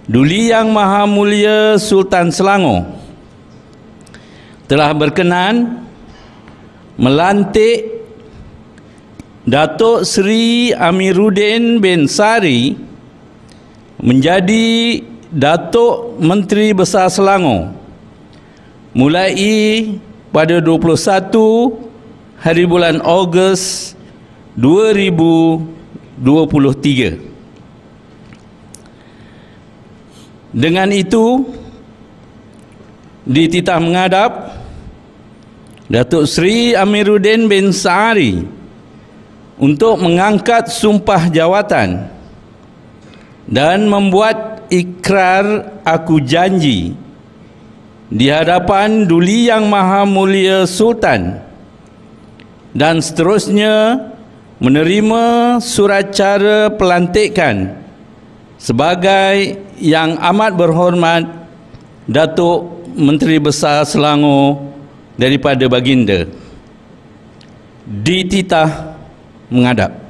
Duli Yang Maha Mulia Sultan Selangor telah berkenan melantik Datuk Seri Amiruddin bin Sari menjadi Datuk Menteri Besar Selangor mulai pada 21 hari bulan Ogos 2023. Dengan itu, dititah menghadap Datuk Seri Amiruddin bin Sari untuk mengangkat sumpah jawatan dan membuat ikrar aku janji di hadapan Duli Yang Maha Mulia Sultan, dan seterusnya menerima surat cara pelantikan sebagai Yang Amat Berhormat Datuk Menteri Besar Selangor daripada baginda. Dititah menghadap.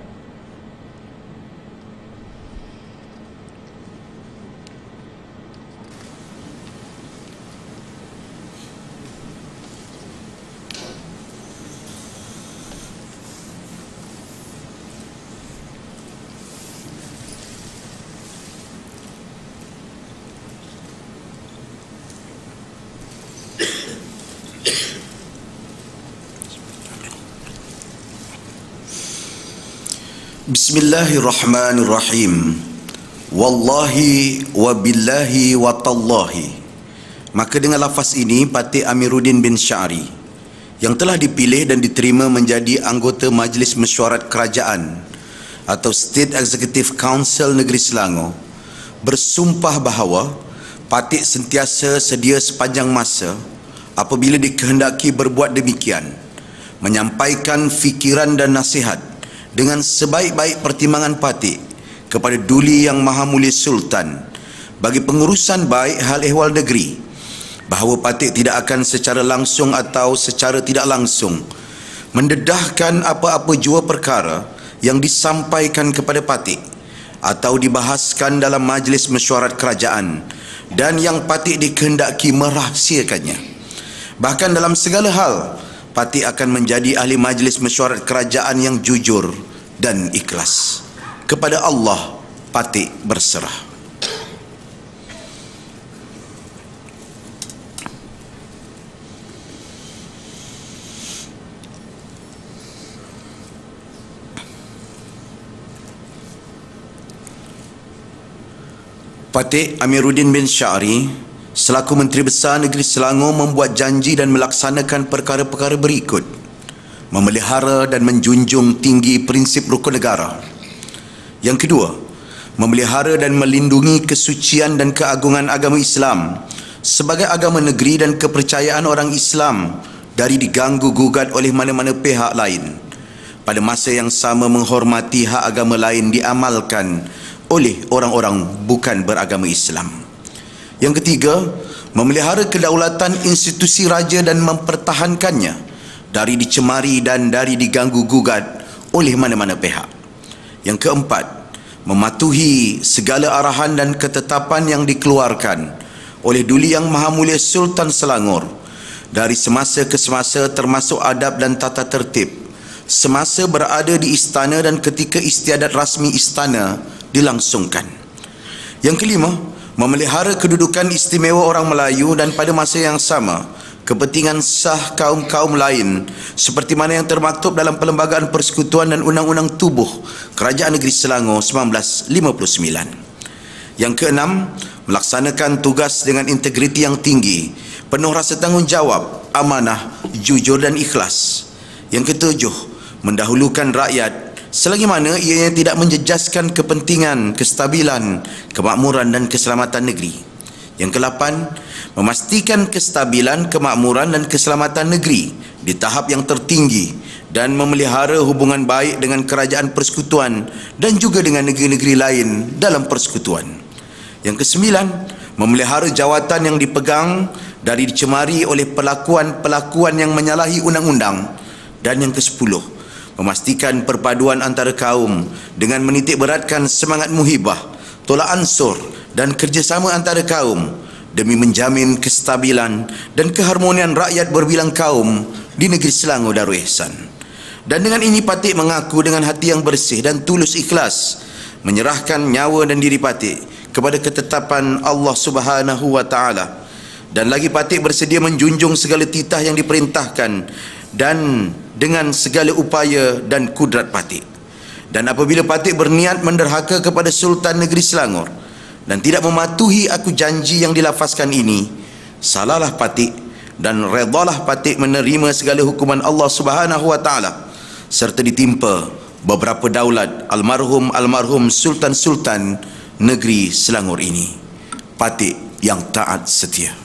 Bismillahirrahmanirrahim. Wallahi wa billahi wa tallahi. Maka dengan lafaz ini, Patik Amiruddin bin Syari yang telah dipilih dan diterima menjadi anggota Majlis Mesyuarat Kerajaan atau State Executive Council Negeri Selangor bersumpah bahawa Patik sentiasa sedia sepanjang masa apabila dikehendaki berbuat demikian, menyampaikan fikiran dan nasihat dengan sebaik-baik pertimbangan Patik kepada Duli Yang Maha Mulia Sultan bagi pengurusan baik hal ehwal negeri, bahawa Patik tidak akan secara langsung atau secara tidak langsung mendedahkan apa-apa jua perkara yang disampaikan kepada Patik atau dibahaskan dalam majlis mesyuarat kerajaan dan yang Patik dikehendaki merahsiakannya. Bahkan dalam segala hal, Patik akan menjadi ahli majlis mesyuarat kerajaan yang jujur dan ikhlas. Kepada Allah, Patik berserah. Patik Amiruddin bin Syari selaku Menteri Besar Negeri Selangor membuat janji dan melaksanakan perkara-perkara berikut: memelihara dan menjunjung tinggi prinsip rukun negara. Yang kedua, memelihara dan melindungi kesucian dan keagungan agama Islam sebagai agama negeri dan kepercayaan orang Islam dari diganggu-gugat oleh mana-mana pihak lain. Pada masa yang sama, menghormati hak agama lain diamalkan oleh orang-orang bukan beragama Islam. Yang ketiga, memelihara kedaulatan institusi raja dan mempertahankannya dari dicemari dan dari diganggu-gugat oleh mana-mana pihak. Yang keempat, mematuhi segala arahan dan ketetapan yang dikeluarkan oleh Duli Yang Maha Mulia Sultan Selangor dari semasa ke semasa, termasuk adab dan tata tertib semasa berada di istana dan ketika istiadat rasmi istana dilangsungkan. Yang kelima, memelihara kedudukan istimewa orang Melayu dan pada masa yang sama kepentingan sah kaum-kaum lain seperti mana yang termaktub dalam Perlembagaan Persekutuan dan Undang-Undang Tubuh Kerajaan Negeri Selangor 1959. Yang keenam, melaksanakan tugas dengan integriti yang tinggi, penuh rasa tanggungjawab, amanah, jujur dan ikhlas. Yang ketujuh, mendahulukan rakyat selagi mana ianya tidak menjejaskan kepentingan, kestabilan, kemakmuran dan keselamatan negeri. Yang kedelapan, memastikan kestabilan, kemakmuran dan keselamatan negeri di tahap yang tertinggi dan memelihara hubungan baik dengan kerajaan persekutuan dan juga dengan negeri-negeri lain dalam persekutuan. Yang kesembilan, memelihara jawatan yang dipegang dari dicemari oleh pelakuan-pelakuan yang menyalahi undang-undang. Dan yang kesepuluh, memastikan perpaduan antara kaum dengan menitik beratkan semangat muhibah, tolak ansur dan kerjasama antara kaum demi menjamin kestabilan dan keharmonian rakyat berbilang kaum di negeri Selangor Darul Ihsan. Dan dengan ini Patik mengaku dengan hati yang bersih dan tulus ikhlas menyerahkan nyawa dan diri Patik kepada ketetapan Allah Subhanahu wa taala. Dan lagi Patik bersedia menjunjung segala titah yang diperintahkan dan dengan segala upaya dan kudrat Patik. Dan apabila Patik berniat menderhaka kepada Sultan Negeri Selangor dan tidak mematuhi aku janji yang dilafazkan ini, salahlah Patik dan redalah Patik menerima segala hukuman Allah Subhanahu wa taala serta ditimpa beberapa daulat almarhum Sultan-Sultan negeri Selangor ini. Patik yang taat setia.